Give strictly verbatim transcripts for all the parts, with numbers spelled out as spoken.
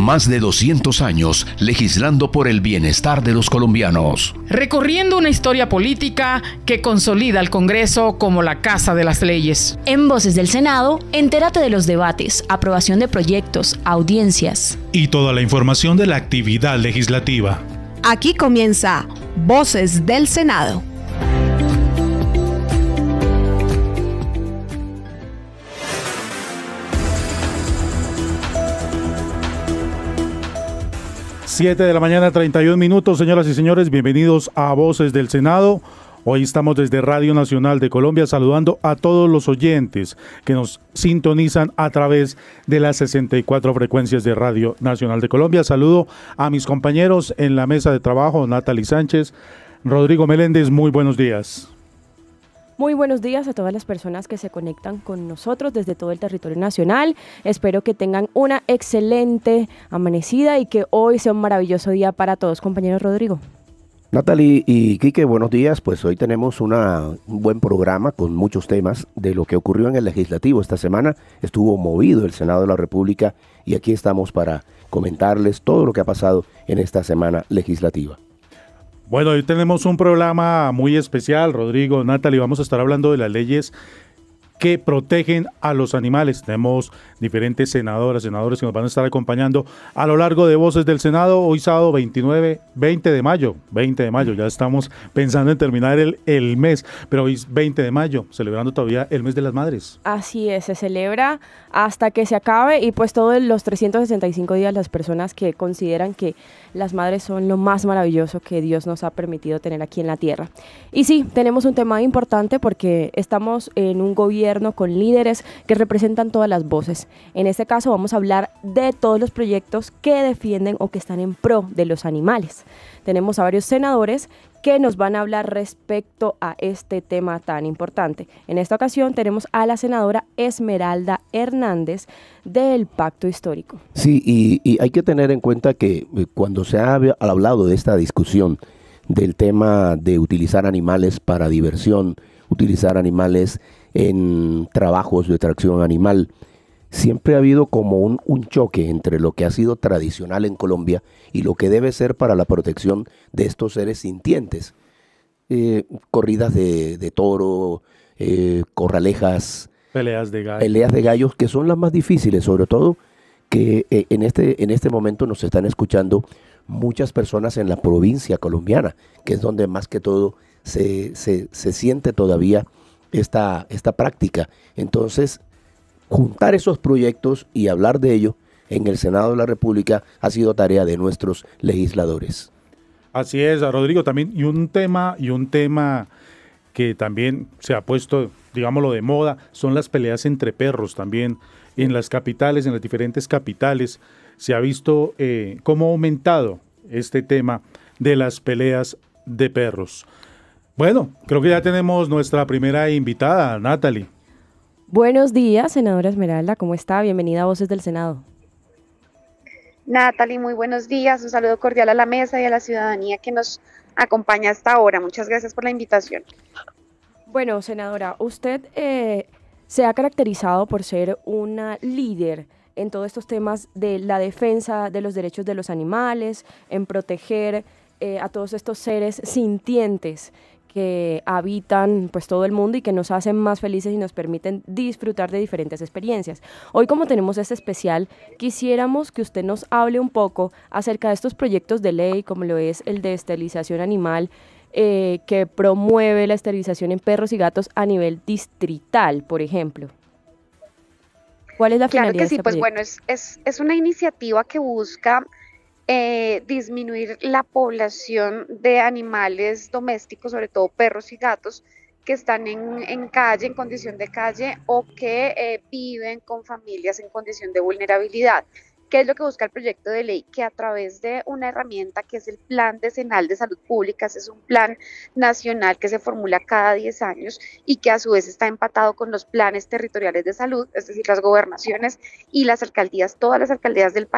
Más de doscientos años legislando por el bienestar de los colombianos. Recorriendo una historia política que consolida al Congreso como la casa de las leyes. En Voces del Senado, entérate de los debates, aprobación de proyectos, audiencias. Y toda la información de la actividad legislativa. Aquí comienza Voces del Senado. siete de la mañana, treinta y un minutos, señoras y señores, bienvenidos a Voces del Senado. Hoy estamos desde Radio Nacional de Colombia saludando a todos los oyentes que nos sintonizan a través de las sesenta y cuatro frecuencias de Radio Nacional de Colombia. Saludo a mis compañeros en la mesa de trabajo, Natalie Sánchez, Rodrigo Meléndez, muy buenos días. Muy buenos días a todas las personas que se conectan con nosotros desde todo el territorio nacional. Espero que tengan una excelente amanecida y que hoy sea un maravilloso día para todos. Compañero Rodrigo. Natalie y Quique, buenos días. Pues hoy tenemos una, un buen programa con muchos temas de lo que ocurrió en el Legislativo esta semana. Estuvo movido el Senado de la República y aquí estamos para comentarles todo lo que ha pasado en esta semana legislativa. Bueno, hoy tenemos un programa muy especial, Rodrigo, Natalie, vamos a estar hablando de las leyes que protegen a los animales. Tenemos diferentes senadoras, senadores que nos van a estar acompañando a lo largo de Voces del Senado, hoy sábado veintinueve, veinte de mayo, veinte de mayo, ya estamos pensando en terminar el, el mes, pero hoy es veinte de mayo, celebrando todavía el mes de las madres. Así es, se celebra hasta que se acabe y pues todos los trescientos sesenta y cinco días las personas que consideran que las madres son lo más maravilloso que Dios nos ha permitido tener aquí en la tierra. Y sí, tenemos un tema importante porque estamos en un gobierno con líderes que representan todas las voces. En este caso vamos a hablar de todos los proyectos que defienden o que están en pro de los animales. Tenemos a varios senadores que nos van a hablar respecto a este tema tan importante. En esta ocasión tenemos a la senadora Esmeralda Hernández del Pacto Histórico. Sí, y, y hay que tener en cuenta que cuando se ha hablado de esta discusión del tema de utilizar animales para diversión, utilizar animales en trabajos de tracción animal, siempre ha habido como un, un choque entre lo que ha sido tradicional en Colombia y lo que debe ser para la protección de estos seres sintientes. Eh, corridas de, de toro, eh, corralejas, peleas de gallos. peleas de gallos, que son las más difíciles, sobre todo que eh, en, este, en este momento nos están escuchando muchas personas en la provincia colombiana, que es donde más que todo se, se, se siente todavía esta, esta práctica. Entonces, juntar esos proyectos y hablar de ello en el Senado de la República ha sido tarea de nuestros legisladores. Así es, Rodrigo, también, y un tema, y un tema que también se ha puesto, digámoslo, de moda, son las peleas entre perros también. En las capitales, en las diferentes capitales, se ha visto eh, cómo ha aumentado este tema de las peleas de perros. Bueno, creo que ya tenemos nuestra primera invitada, Natalie. Buenos días, senadora Esmeralda, ¿cómo está? Bienvenida a Voces del Senado. Natalie, muy buenos días, un saludo cordial a la mesa y a la ciudadanía que nos acompaña hasta ahora. Muchas gracias por la invitación. Bueno, senadora, usted eh, se ha caracterizado por ser una líder en todos estos temas de la defensa de los derechos de los animales, en proteger eh, a todos estos seres sintientes que habitan pues todo el mundo y que nos hacen más felices y nos permiten disfrutar de diferentes experiencias. Hoy, como tenemos este especial, quisiéramos que usted nos hable un poco acerca de estos proyectos de ley, como lo es el de esterilización animal, eh, que promueve la esterilización en perros y gatos a nivel distrital, por ejemplo. ¿Cuál es la finalidad Claro que sí, de este pues proyecto? bueno, es, es, es una iniciativa que busca Eh, disminuir la población de animales domésticos, sobre todo perros y gatos, que están en, en calle, en condición de calle, o que eh, viven con familias en condición de vulnerabilidad. ¿Qué es lo que busca el proyecto de ley? Que a través de una herramienta que es el Plan Decenal de Salud Pública, ese es un plan nacional que se formula cada diez años y que a su vez está empatado con los planes territoriales de salud, es decir, las gobernaciones y las alcaldías, todas las alcaldías del país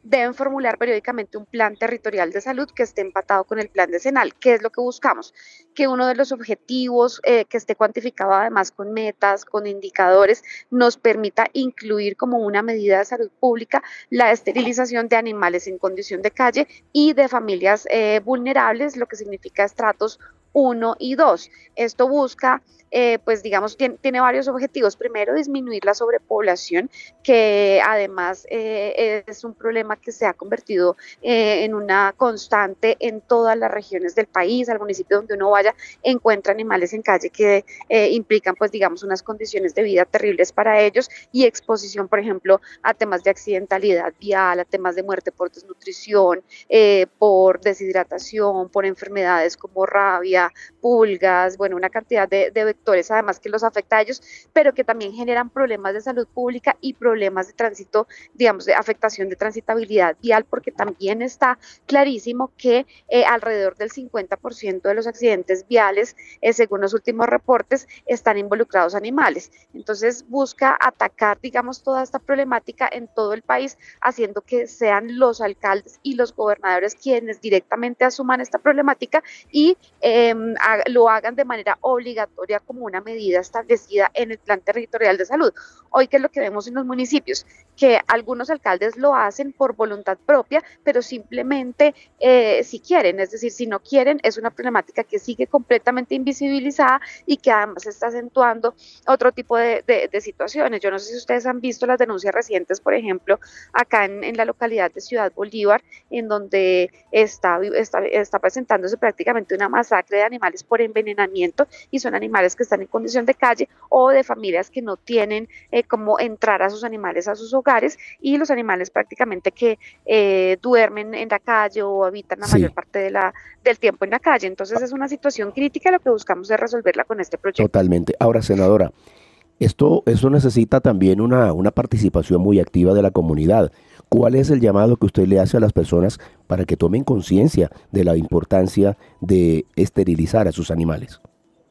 deben formular periódicamente un plan territorial de salud que esté empatado con el plan decenal. ¿Qué es lo que buscamos? Que uno de los objetivos eh, que esté cuantificado además con metas, con indicadores, nos permita incluir como una medida de salud pública la esterilización de animales en condición de calle y de familias eh, vulnerables, lo que significa estratos uno y dos. Esto busca, eh, pues digamos, tiene, tiene varios objetivos. Primero, disminuir la sobrepoblación, que además eh, es un problema que se ha convertido eh, en una constante en todas las regiones del país. Al municipio donde uno vaya encuentra animales en calle que eh, implican, pues digamos, unas condiciones de vida terribles para ellos y exposición, por ejemplo, a temas de accidentalidad vial, a temas de muerte por desnutrición, eh, por deshidratación, por enfermedades como rabia, pulgas, bueno, una cantidad de, de vectores además que los afecta a ellos, pero que también generan problemas de salud pública y problemas de tránsito, digamos, de afectación de transitabilidad vial, porque también está clarísimo que eh, alrededor del cincuenta por ciento de los accidentes viales, eh, según los últimos reportes, están involucrados animales. Entonces busca atacar, digamos, toda esta problemática en todo el país, haciendo que sean los alcaldes y los gobernadores quienes directamente asuman esta problemática y eh, lo hagan de manera obligatoria como una medida establecida en el plan territorial de salud. Hoy, ¿qué es lo que vemos en los municipios? Que algunos alcaldes lo hacen por voluntad propia, pero simplemente eh, si quieren, es decir, si no quieren, es una problemática que sigue completamente invisibilizada y que además está acentuando otro tipo de, de, de situaciones. Yo no sé si ustedes han visto las denuncias recientes, por ejemplo, acá en, en la localidad de Ciudad Bolívar, en donde está, está, está presentándose prácticamente una masacre de animales por envenenamiento, y son animales que están en condición de calle o de familias que no tienen eh, cómo entrar a sus animales a sus hogares, y los animales prácticamente que eh, duermen en la calle o habitan la sí. mayor parte de la, del tiempo en la calle. Entonces es una situación crítica, lo que buscamos es resolverla con este proyecto. Totalmente. Ahora, senadora, esto, esto necesita también una, una participación muy activa de la comunidad. ¿Cuál es el llamado que usted le hace a las personas para que tomen conciencia de la importancia de esterilizar a sus animales?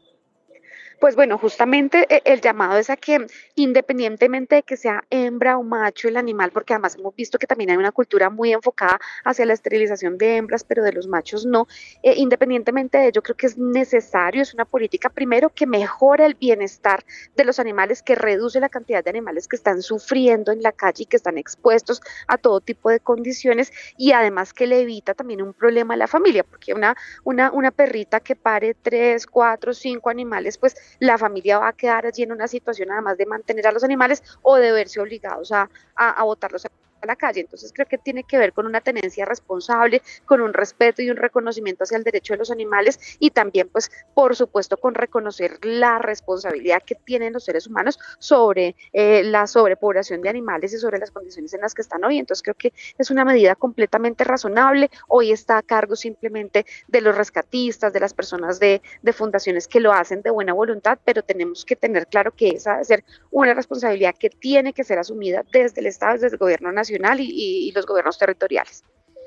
Pues bueno, justamente el llamado es a que independientemente de que sea hembra o macho el animal, porque además hemos visto que también hay una cultura muy enfocada hacia la esterilización de hembras, pero de los machos no, eh, independientemente de ello, creo que es necesario, es una política primero que mejora el bienestar de los animales, que reduce la cantidad de animales que están sufriendo en la calle y que están expuestos a todo tipo de condiciones, y además que le evita también un problema a la familia, porque una, una, una perrita que pare tres, cuatro, cinco animales, pues la familia va a quedar allí en una situación además de mantener a los animales o de verse obligados a, a, a botarlos a a la calle. Entonces creo que tiene que ver con una tenencia responsable, con un respeto y un reconocimiento hacia el derecho de los animales, y también pues por supuesto con reconocer la responsabilidad que tienen los seres humanos sobre eh, la sobrepoblación de animales y sobre las condiciones en las que están hoy. Entonces creo que es una medida completamente razonable. Hoy está a cargo simplemente de los rescatistas, de las personas de, de fundaciones que lo hacen de buena voluntad, pero tenemos que tener claro que esa debe ser una responsabilidad que tiene que ser asumida desde el Estado, desde el gobierno nacional Y, y, y los gobiernos territoriales.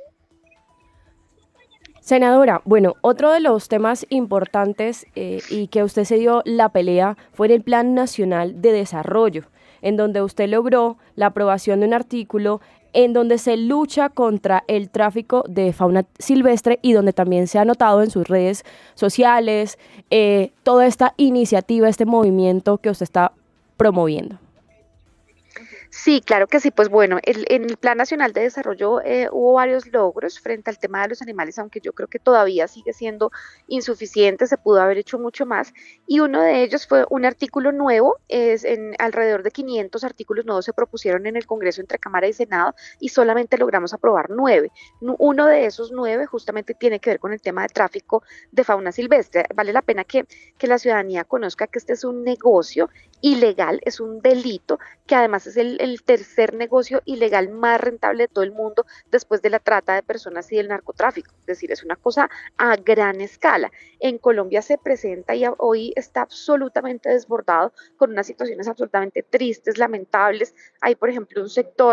Senadora, bueno, otro de los temas importantes eh, y que usted se dio la pelea fue en el Plan Nacional de Desarrollo, en donde usted logró la aprobación de un artículo en donde se lucha contra el tráfico de fauna silvestre y donde también se ha notado en sus redes sociales eh, toda esta iniciativa, este movimiento que usted está promoviendo. Sí, claro que sí. Pues bueno, el, en el Plan Nacional de Desarrollo eh, hubo varios logros frente al tema de los animales, aunque yo creo que todavía sigue siendo insuficiente, se pudo haber hecho mucho más, y uno de ellos fue un artículo nuevo. Es en alrededor de quinientos artículos nuevos se propusieron en el Congreso entre Cámara y Senado, y solamente logramos aprobar nueve. Uno de esos nueve justamente tiene que ver con el tema de tráfico de fauna silvestre. Vale la pena que, que la ciudadanía conozca que este es un negocio ilegal, es un delito, que además es el, el tercer negocio ilegal más rentable de todo el mundo después de la trata de personas y del narcotráfico. Es decir, es una cosa a gran escala. En Colombia se presenta y hoy está absolutamente desbordado, con unas situaciones absolutamente tristes, lamentables. Hay, por ejemplo, un sector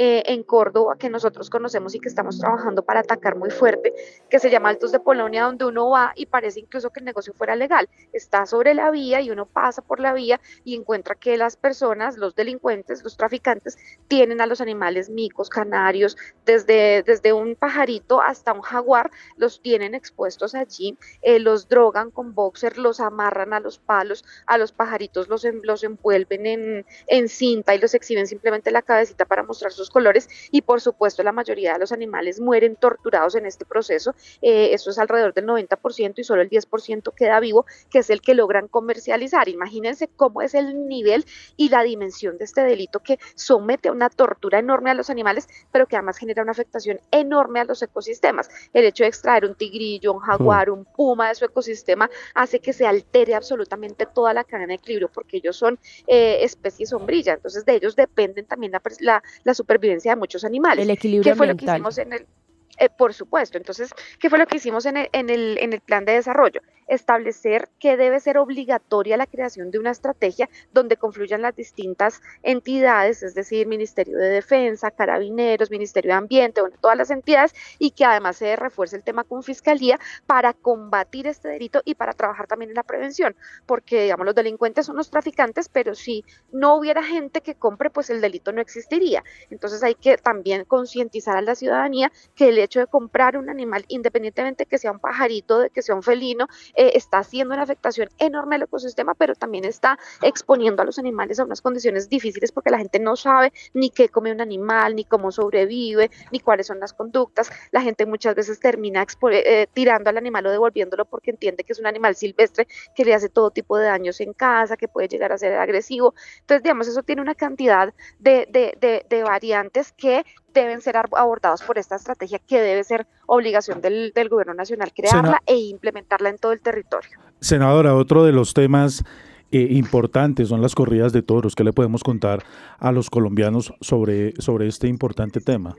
eh, en Córdoba que nosotros conocemos y que estamos trabajando para atacar muy fuerte, que se llama Altos de Polonia, donde uno va y parece incluso que el negocio fuera legal. Está sobre la vía y uno pasa por la vía y encuentra que las personas, los delincuentes, los traficantes, tienen a los animales micos, canarios, desde, desde un pajarito hasta un jaguar, los tienen expuestos allí, eh, los drogan con boxer, los amarran a los palos, a los pajaritos los, en, los envuelven en, en cinta y los exhiben simplemente la cabecita para mostrar sus colores, y por supuesto la mayoría de los animales mueren torturados en este proceso. Eh, eso es alrededor del noventa por ciento y solo el diez por ciento queda vivo, que es el que logran comercializar. Imagínense cómo es el nivel y la dimensión de este delito, que somete a una tortura enorme a los animales, pero que además genera una afectación enorme a los ecosistemas. El hecho de extraer un tigrillo, un jaguar, un puma de su ecosistema hace que se altere absolutamente toda la cadena de equilibrio, porque ellos son eh, especies sombrilla, entonces de ellos dependen también la, la, la supervivencia de muchos animales. El equilibrio ¿Qué fue ambiental. Lo que hicimos en el Eh, por supuesto. Entonces, ¿qué fue lo que hicimos en el, en, el, en el plan de desarrollo? Establecer que debe ser obligatoria la creación de una estrategia donde confluyan las distintas entidades, es decir, Ministerio de Defensa, Carabineros, Ministerio de Ambiente, bueno, todas las entidades, y que además se refuerce el tema con Fiscalía para combatir este delito y para trabajar también en la prevención, porque, digamos, los delincuentes son los traficantes, pero si no hubiera gente que compre, pues el delito no existiría. Entonces hay que también concientizar a la ciudadanía que el hecho de comprar un animal, independientemente que sea un pajarito, de que sea un felino, eh, está haciendo una afectación enorme al ecosistema, pero también está exponiendo a los animales a unas condiciones difíciles, porque la gente no sabe ni qué come un animal, ni cómo sobrevive, ni cuáles son las conductas. La gente muchas veces termina eh, tirando al animal o devolviéndolo porque entiende que es un animal silvestre que le hace todo tipo de daños en casa, que puede llegar a ser agresivo. Entonces, digamos, eso tiene una cantidad de, de, de, de variantes que deben ser abordados por esta estrategia, que debe ser obligación del, del gobierno nacional crearla Sena, e implementarla en todo el territorio. Senadora, otro de los temas eh, importantes son las corridas de toros. ¿Qué le podemos contar a los colombianos sobre, sobre este importante tema?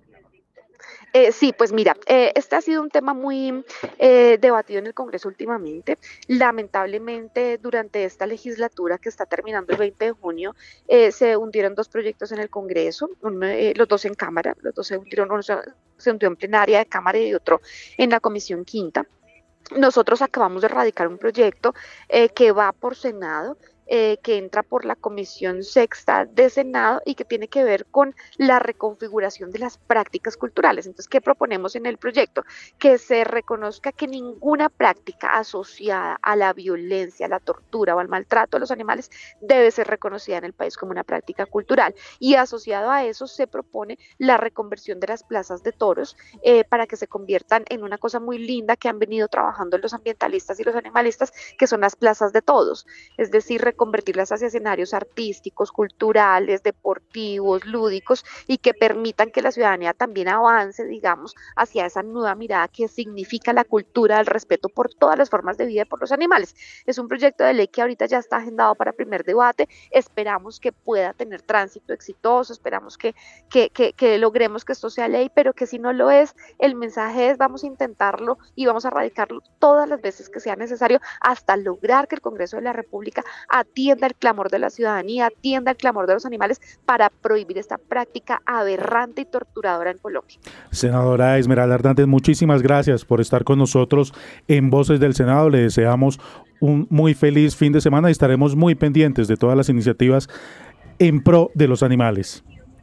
Eh, sí, pues mira, eh, este ha sido un tema muy eh, debatido en el Congreso últimamente. Lamentablemente, durante esta legislatura que está terminando el veinte de junio, eh, se hundieron dos proyectos en el Congreso, uno, eh, los dos en Cámara, los dos se hundieron, uno se, se hundió en plenaria de Cámara y otro en la Comisión Quinta. Nosotros acabamos de erradicar un proyecto eh, que va por Senado, Eh, que entra por la Comisión Sexta de Senado y que tiene que ver con la reconfiguración de las prácticas culturales. Entonces, ¿qué proponemos en el proyecto? Que se reconozca que ninguna práctica asociada a la violencia, a la tortura o al maltrato de los animales debe ser reconocida en el país como una práctica cultural, y asociado a eso se propone la reconversión de las plazas de toros eh, para que se conviertan en una cosa muy linda que han venido trabajando los ambientalistas y los animalistas, que son las plazas de todos, es decir, convertirlas hacia escenarios artísticos, culturales, deportivos, lúdicos, y que permitan que la ciudadanía también avance, digamos, hacia esa nueva mirada que significa la cultura del respeto por todas las formas de vida y por los animales. Es un proyecto de ley que ahorita ya está agendado para primer debate. Esperamos que pueda tener tránsito exitoso, esperamos que, que, que, que logremos que esto sea ley, pero que si no lo es, el mensaje es: vamos a intentarlo y vamos a radicarlo todas las veces que sea necesario hasta lograr que el Congreso de la República atienda el clamor de la ciudadanía, atienda el clamor de los animales para prohibir esta práctica aberrante y torturadora en Colombia. Senadora Esmeralda Hernández, muchísimas gracias por estar con nosotros en Voces del Senado. Le deseamos un muy feliz fin de semana y estaremos muy pendientes de todas las iniciativas en pro de los animales.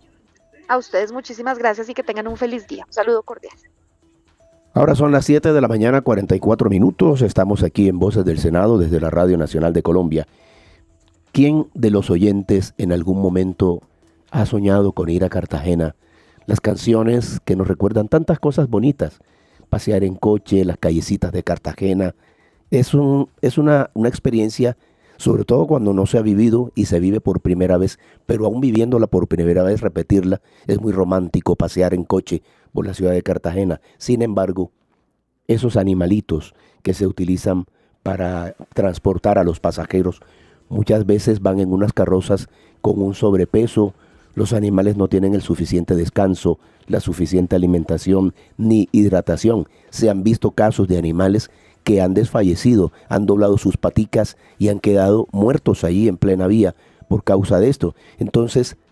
A ustedes muchísimas gracias y que tengan un feliz día. Un saludo cordial. Ahora son las siete de la mañana, cuarenta y cuatro minutos. Estamos aquí en Voces del Senado desde la Radio Nacional de Colombia. ¿Quién de los oyentes en algún momento ha soñado con ir a Cartagena? Las canciones que nos recuerdan tantas cosas bonitas. Pasear en coche, las callecitas de Cartagena. Es, un, es una, una experiencia, sobre todo cuando no se ha vivido y se vive por primera vez, pero aún viviéndola por primera vez, repetirla, es muy romántico pasear en coche por la ciudad de Cartagena. Sin embargo, esos animalitos que se utilizan para transportar a los pasajeros muchas veces van en unas carrozas con un sobrepeso. Los animales no tienen el suficiente descanso, la suficiente alimentación ni hidratación. Se han visto casos de animales que han desfallecido, han doblado sus paticas y han quedado muertos ahí en plena vía por causa de esto. Entonces,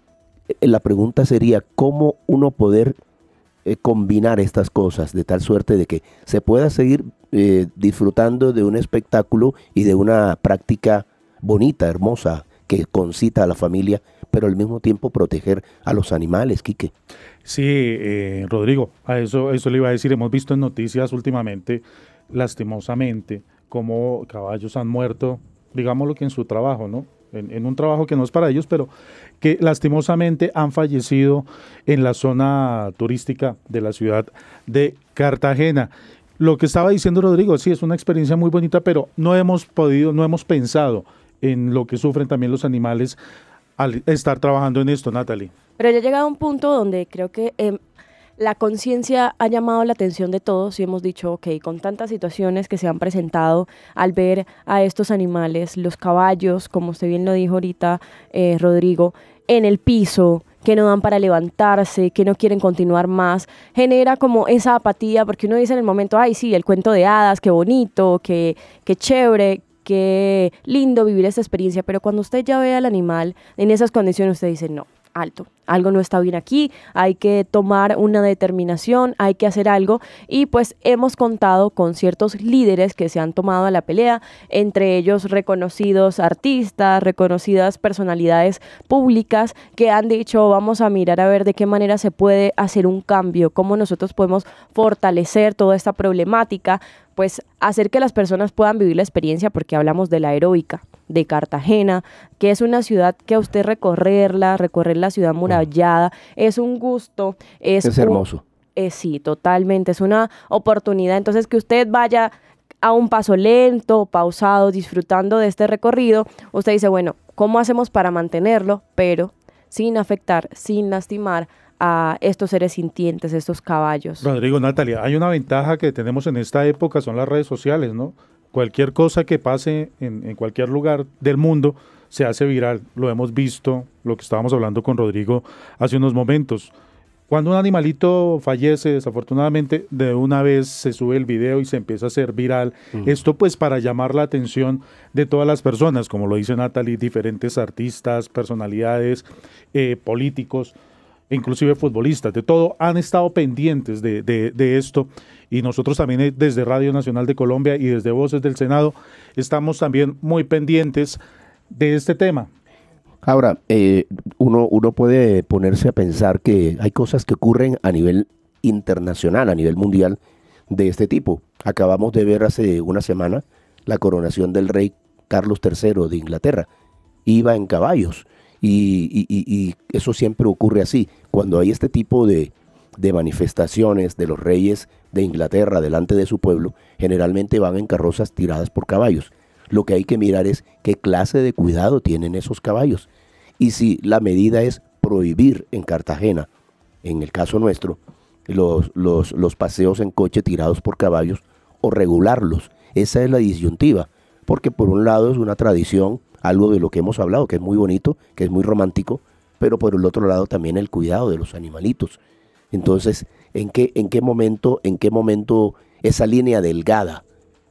eh, la pregunta sería, ¿cómo uno poder eh, combinar estas cosas de tal suerte de que se pueda seguir eh, disfrutando de un espectáculo y de una práctica bonita, hermosa, que concita a la familia, pero al mismo tiempo proteger a los animales, Quique? Sí, eh, Rodrigo, a eso, eso le iba a decir. Hemos visto en noticias últimamente, lastimosamente, cómo caballos han muerto, digámoslo que en su trabajo, ¿no? En, en un trabajo que no es para ellos, pero que lastimosamente han fallecido en la zona turística de la ciudad de Cartagena. Lo que estaba diciendo Rodrigo, sí, es una experiencia muy bonita, pero no hemos podido, no hemos pensado en lo que sufren también los animales al estar trabajando en esto, Natalie. Pero ya ha llegado a un punto donde creo que eh, la conciencia ha llamado la atención de todos y hemos dicho, ok, con tantas situaciones que se han presentado al ver a estos animales, los caballos, como usted bien lo dijo ahorita, eh, Rodrigo, en el piso, que no dan para levantarse, que no quieren continuar más, genera como esa apatía, porque uno dice en el momento, ay, sí, el cuento de hadas, qué bonito, qué, qué chévere, qué lindo vivir esta experiencia, pero cuando usted ya ve al animal en esas condiciones, usted dice, no, alto, algo no está bien aquí, hay que tomar una determinación, hay que hacer algo, y pues hemos contado con ciertos líderes que se han tomado a la pelea, entre ellos reconocidos artistas, reconocidas personalidades públicas que han dicho, vamos a mirar a ver de qué manera se puede hacer un cambio, cómo nosotros podemos fortalecer toda esta problemática, pues hacer que las personas puedan vivir la experiencia, porque hablamos de la aeróbica de Cartagena, que es una ciudad que a usted recorrerla, recorrer la ciudad murallada, es un gusto. Es, es hermoso. Un, eh, sí, totalmente, es una oportunidad. Entonces, que usted vaya a un paso lento, pausado, disfrutando de este recorrido, usted dice, bueno, ¿cómo hacemos para mantenerlo? Pero sin afectar, sin lastimar a estos seres sintientes, estos caballos. Rodrigo, Natalia, hay una ventaja que tenemos en esta época, son las redes sociales, ¿no? Cualquier cosa que pase en, en cualquier lugar del mundo se hace viral. Lo hemos visto, lo que estábamos hablando con Rodrigo hace unos momentos. Cuando un animalito fallece, desafortunadamente, de una vez se sube el video y se empieza a hacer viral. Mm. Esto pues para llamar la atención de todas las personas, como lo dice Natalie, diferentes artistas, personalidades, eh, políticos, inclusive futbolistas, de todo, han estado pendientes de, de, de esto, y nosotros también desde Radio Nacional de Colombia y desde Voces del Senado estamos también muy pendientes de este tema. Ahora, eh, uno, uno puede ponerse a pensar que hay cosas que ocurren a nivel internacional, a nivel mundial, de este tipo. Acabamos de ver hace una semana la coronación del rey Carlos tercero de Inglaterra. Iba en caballos. Y, y, y eso siempre ocurre así, cuando hay este tipo de, de manifestaciones de los reyes de Inglaterra delante de su pueblo, generalmente van en carrozas tiradas por caballos. Lo que hay que mirar es qué clase de cuidado tienen esos caballos. Y si la medida es prohibir en Cartagena, en el caso nuestro, los, los, los paseos en coche tirados por caballos, o regularlos, esa es la disyuntiva, porque por un lado es una tradición, algo de lo que hemos hablado, que es muy bonito, que es muy romántico, pero por el otro lado también el cuidado de los animalitos. Entonces, ¿en qué, en qué momento, en qué momento esa línea delgada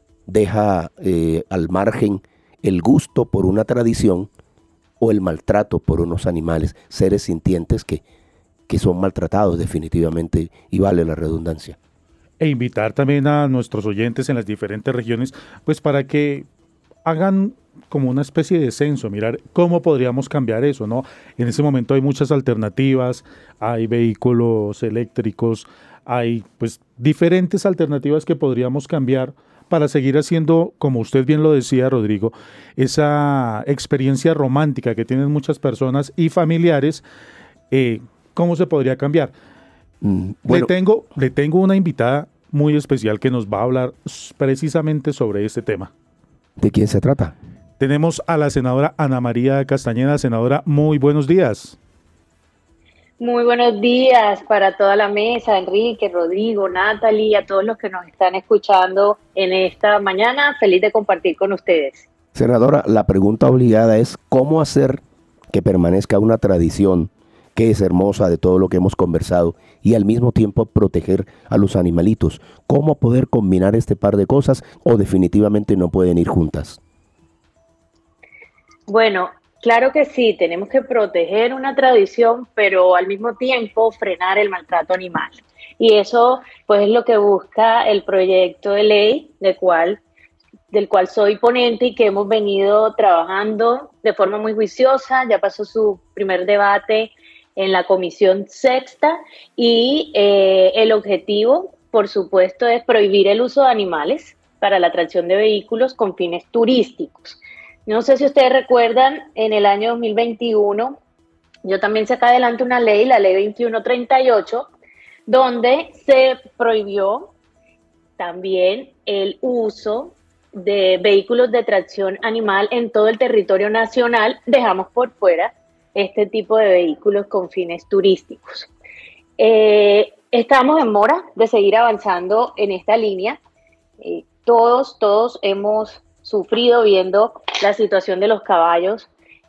deja eh, al margen el gusto por una tradición o el maltrato por unos animales, seres sintientes que, que son maltratados definitivamente, y vale la redundancia? E invitar también a nuestros oyentes en las diferentes regiones, pues para que hagan como una especie de censo, mirar cómo podríamos cambiar eso, ¿no? En ese momento hay muchas alternativas, hay vehículos eléctricos, hay pues diferentes alternativas que podríamos cambiar para seguir haciendo, como usted bien lo decía, Rodrigo, esa experiencia romántica que tienen muchas personas y familiares. eh, ¿Cómo se podría cambiar? Mm, bueno. le, tengo, le tengo una invitada muy especial que nos va a hablar precisamente sobre este tema. ¿De quién se trata? Tenemos a la senadora Ana María Castañeda. Senadora, muy buenos días. Muy buenos días para toda la mesa, Enrique, Rodrigo, Natalie, a todos los que nos están escuchando en esta mañana. Feliz de compartir con ustedes. Senadora, la pregunta obligada es ¿cómo hacer que permanezca una tradición que es hermosa de todo lo que hemos conversado y al mismo tiempo proteger a los animalitos? ¿Cómo poder combinar este par de cosas o definitivamente no pueden ir juntas? Bueno, Claro que sí, tenemos que proteger una tradición, pero al mismo tiempo frenar el maltrato animal. Y eso pues es lo que busca el proyecto de ley del cual, del cual soy ponente y que hemos venido trabajando de forma muy juiciosa. Ya pasó su primer debate en la Comisión Sexta y eh, el objetivo, por supuesto, es prohibir el uso de animales para la tracción de vehículos con fines turísticos. No sé si ustedes recuerdan, en el año dos mil veintiuno, yo también saqué adelante una ley, la ley veintiuno treinta y ocho, donde se prohibió también el uso de vehículos de tracción animal en todo el territorio nacional. Dejamos por fuera este tipo de vehículos con fines turísticos. Eh, estamos en mora de seguir avanzando en esta línea. Eh, todos, todos hemos sufrido viendo la situación de los caballos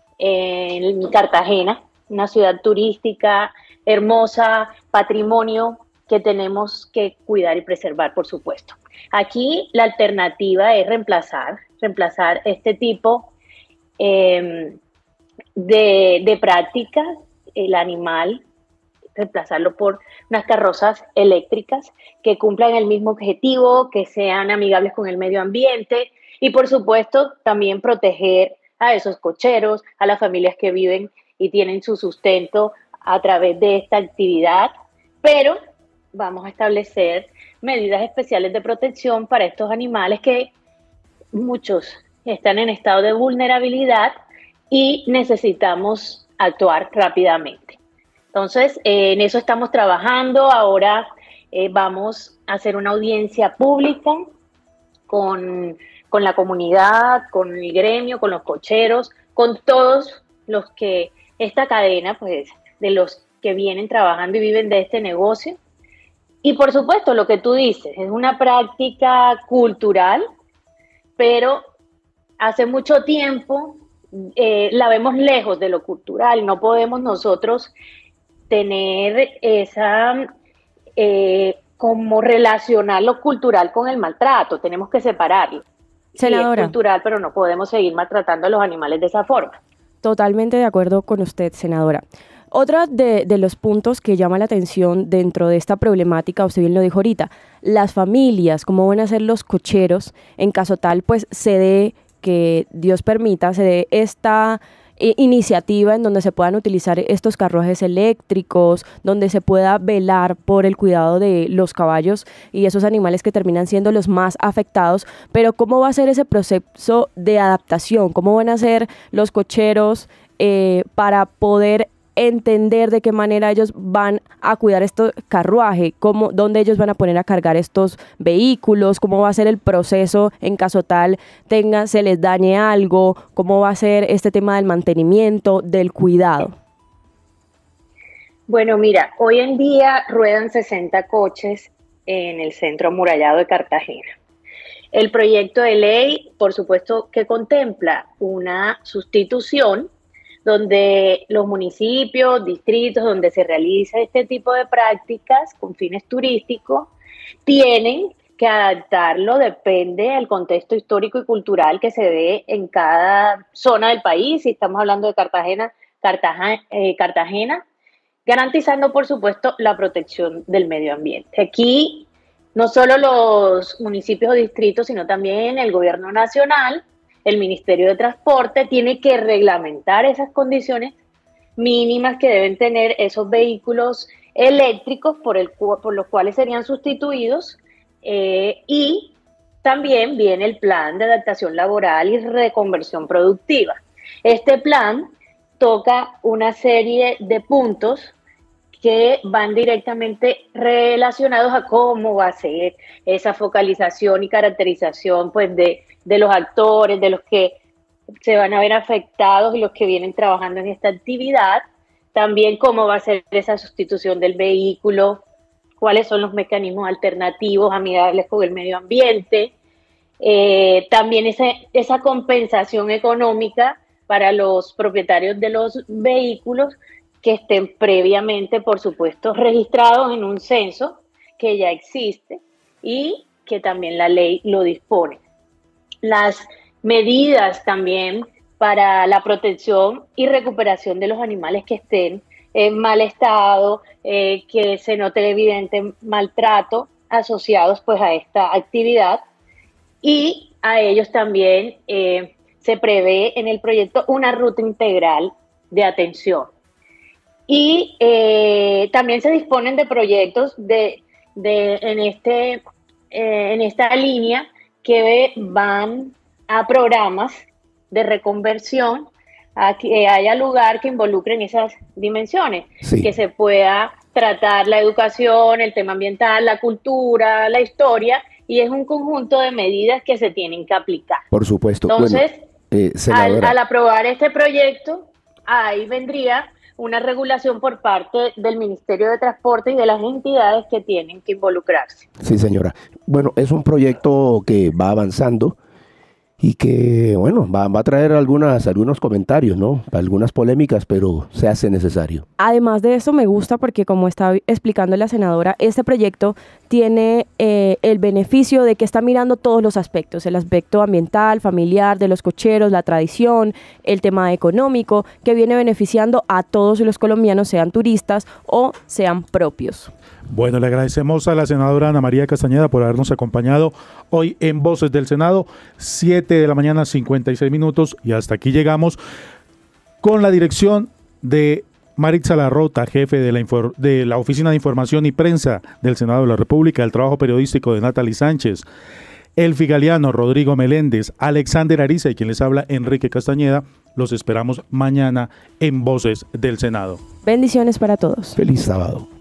en Cartagena, una ciudad turística hermosa, patrimonio que tenemos que cuidar y preservar, por supuesto. Aquí la alternativa es reemplazar, reemplazar este tipo eh, de, de prácticas, el animal, reemplazarlo por unas carrozas eléctricas que cumplan el mismo objetivo, que sean amigables con el medio ambiente y, por supuesto, también proteger a esos cocheros, a las familias que viven y tienen su sustento a través de esta actividad, pero vamos a establecer medidas especiales de protección para estos animales que muchos están en estado de vulnerabilidad y necesitamos actuar rápidamente. Entonces, eh, en eso estamos trabajando. Ahora eh, vamos a hacer una audiencia pública con, con la comunidad, con el gremio, con los cocheros, con todos los que esta cadena, pues, de los que vienen trabajando y viven de este negocio. Y por supuesto, lo que tú dices, es una práctica cultural, pero hace mucho tiempo eh, la vemos lejos de lo cultural. No podemos nosotros tener esa, eh, como relacionar lo cultural con el maltrato. Tenemos que separarlo. Senadora. Sí, es cultural, pero no podemos seguir maltratando a los animales de esa forma. Totalmente de acuerdo con usted, senadora. Otro de, de los puntos que llama la atención dentro de esta problemática, usted bien lo dijo ahorita, las familias, cómo van a ser los cocheros en caso tal, pues se dé, que Dios permita, se dé esta eh, iniciativa en donde se puedan utilizar estos carruajes eléctricos, donde se pueda velar por el cuidado de los caballos y esos animales que terminan siendo los más afectados, pero ¿cómo va a ser ese proceso de adaptación? ¿Cómo van a ser los cocheros eh, para poder entender de qué manera ellos van a cuidar este carruaje, cómo, dónde ellos van a poner a cargar estos vehículos, cómo va a ser el proceso en caso tal tenga, se les dañe algo, cómo va a ser este tema del mantenimiento, del cuidado? Bueno, mira, hoy en día ruedan sesenta coches en el centro amurallado de Cartagena. El proyecto de ley, por supuesto, que contempla una sustitución donde los municipios, distritos, donde se realiza este tipo de prácticas con fines turísticos, tienen que adaptarlo, depende del contexto histórico y cultural que se dé en cada zona del país. Si estamos hablando de Cartagena, Cartagena, eh, Cartagena, garantizando, por supuesto, la protección del medio ambiente. Aquí, no solo los municipios o distritos, sino también el gobierno nacional, el Ministerio de Transporte tiene que reglamentar esas condiciones mínimas que deben tener esos vehículos eléctricos por, el, por los cuales serían sustituidos eh, y también viene el plan de adaptación laboral y reconversión productiva. Este plan toca una serie de puntos que van directamente relacionados a cómo va a ser esa focalización y caracterización, pues, de, de los actores, de los que se van a ver afectados y los que vienen trabajando en esta actividad. También cómo va a ser esa sustitución del vehículo, cuáles son los mecanismos alternativos amigables con el medio ambiente. Eh, también ese, esa compensación económica para los propietarios de los vehículos que estén previamente, por supuesto, registrados en un censo que ya existe y que también la ley lo dispone. Las medidas también para la protección y recuperación de los animales que estén en mal estado, eh, que se note evidente maltrato asociados pues a esta actividad, y a ellos también eh, se prevé en el proyecto una ruta integral de atención. Y eh, también se disponen de proyectos de, de, en, este, eh, en esta línea que van a programas de reconversión, a que haya lugar que involucren esas dimensiones, sí. Que se pueda tratar la educación, el tema ambiental, la cultura, la historia, y es un conjunto de medidas que se tienen que aplicar. Por supuesto. Entonces, bueno, eh, al, al aprobar este proyecto, ahí vendría una regulación por parte del Ministerio de Transporte y de las entidades que tienen que involucrarse. Sí, señora. Bueno, es un proyecto que va avanzando y que, bueno, va, va a traer algunas, algunos comentarios, ¿no? Algunas polémicas, pero se hace necesario. Además de eso, me gusta porque, como está explicando la senadora, este proyecto tiene eh, el beneficio de que está mirando todos los aspectos, el aspecto ambiental, familiar, de los cocheros, la tradición, el tema económico, que viene beneficiando a todos los colombianos, sean turistas o sean propios. Bueno, le agradecemos a la senadora Ana María Castañeda por habernos acompañado hoy en Voces del Senado, siete de la mañana, cincuenta y seis minutos, y hasta aquí llegamos con la dirección de Maritza Larrota, jefe de la, Infor- de la Oficina de Información y Prensa del Senado de la República, el trabajo periodístico de Natalie Sánchez, Elfi Galeano, Rodrigo Meléndez, Alexander Ariza y quien les habla, Enrique Castañeda. Los esperamos mañana en Voces del Senado. Bendiciones para todos. Feliz sábado.